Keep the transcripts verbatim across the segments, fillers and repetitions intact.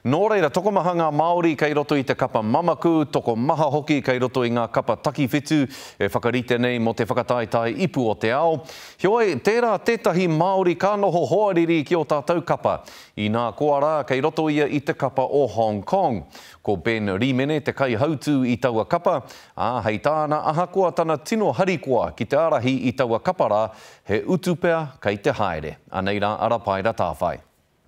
Nō reira, toko maha ngā Māori kei roto i te kapa mamaku, toko maha hoki kei roto i ngā kapa takiwhitu, e whakarite nei mo te whakataetai ipu o te ao. Hioi, tērā tētahi Māori ka noho hoariri ki o tātou kapa. I nā koara kei roto ia i te kapa o Hong Kong. Ko Ben Rimene te kai hautu i taua kapa, a hei tāna ahakoa tana tino harikoa ki te arahi i taua kapara, he utupea kei te haere. Anei rā Rapaera Tawhai.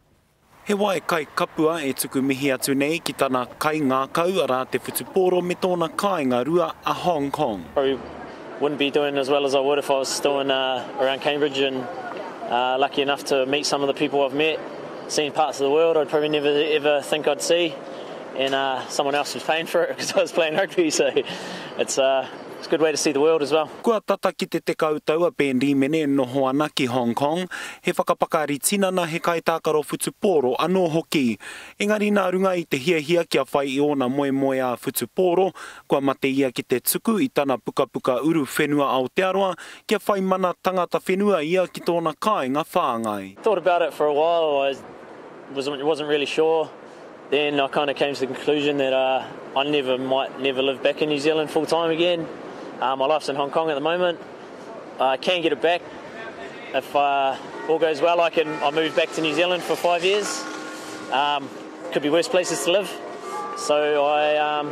He wae kai kapua e tuku mihi atu nei ki tana kai ngā kau ara te whutupōro me tōna kāinga rua a Hong Kong. Probably wouldn't be doing as well as I would if I was still in, uh, around Cambridge, and uh, lucky enough to meet some of the people I've met, seen parts of the world I'd probably never ever think I'd see, and uh, someone else was paying for it because I was playing rugby, so it's, uh, it's a good way to see the world as well. Kua tata ki te te kautaua Ben Rimene noho ana ki Hong Kong, he whakapakari tinana he kai tākaro whutupōro anō hoki. Engari nā runga i te hia hia kia whai i ona moe moe a whutupōro, kua mate ia ki te tuku i tana puka puka uru whenua Aotearoa, kia whai mana tangata whenua ia ki tōna kāinga whāngai. Thought about it for a while, I wasn't, wasn't really sure. Then I kind of came to the conclusion that uh, I never might never live back in New Zealand full time again. Uh, my life's in Hong Kong at the moment. I can get it back. If uh, all goes well, I can I'll move back to New Zealand for five years. Um, could be worse places to live. So I um,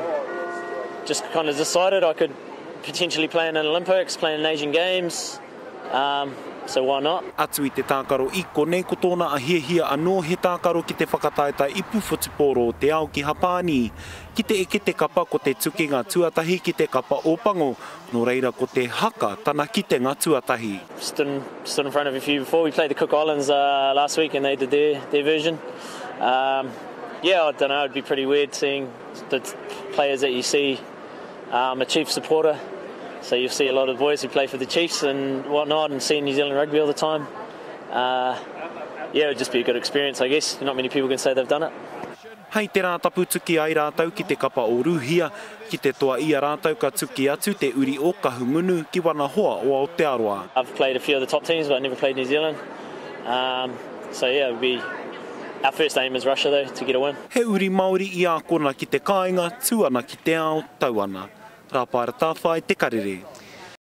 just kind of decided I could potentially play in an Olympics, play in Asian Games. Um, So why not? Atu i te tākaro i konei ko tōna a hiehia anō he tākaro ki te whakataeta ipu whutupōro o te ao ki Hapani. Ki te eke te kapa ko te tuki ngā tuatahi ki te kapa o pango, no reira ko te haka tana ki te ngā tuatahi. Stood in, stood in front of a few before. We played the Cook Islands uh, last week and they did their, their version. Um, yeah, I don't know, it'd be pretty weird seeing the players that you see. I'm a Chiefs supporter. So you'll see a lot of boys who play for the Chiefs and whatnot and see New Zealand rugby all the time. Uh, yeah, it would just be a good experience, I guess. Not many people can say they've done it. Hei te rā tapu tuki ai rātau ki te kapa o Ruhia, ki te toa ia rātau ka tuki atu te uri o Kahungunu ki wana hoa o Aotearoa. I've played a few of the top teams, but I've never played New Zealand. Um, so yeah, it would be... Our first aim is Russia, though, to get a win. He uri Māori i a kona ki te kāinga, tuana ki te ao, tauana. Rapaera Tawhai, te Karere.